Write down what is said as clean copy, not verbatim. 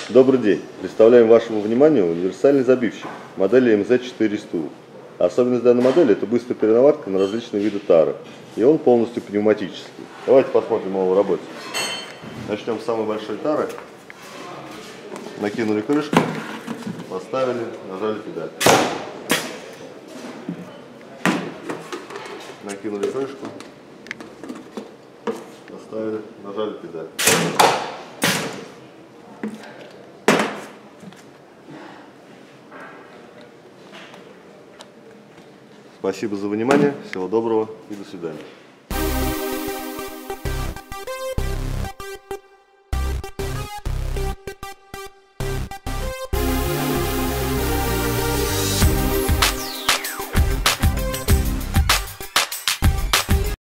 Добрый день! Представляем вашему вниманию универсальный забивщик модели MZ400. Особенность данной модели — это быстрая перенаварка на различные виды тары. И он полностью пневматический. Давайте посмотрим его работу. Начнем с самой большой тары. Накинули крышку, поставили, нажали педаль. Накинули крышку, поставили, нажали педаль. Спасибо за внимание, всего доброго и до свидания.